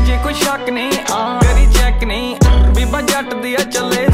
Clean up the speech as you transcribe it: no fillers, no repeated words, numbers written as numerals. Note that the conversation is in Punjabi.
ਜੇ ਕੋਈ ਸ਼ੱਕ ਨਹੀਂ ਕਰੀ ਚੈੱਕ ਨਹੀਂ ਬੀਬਾ ਜੱਟ ਦੀ ਆ ਚੱਲੇ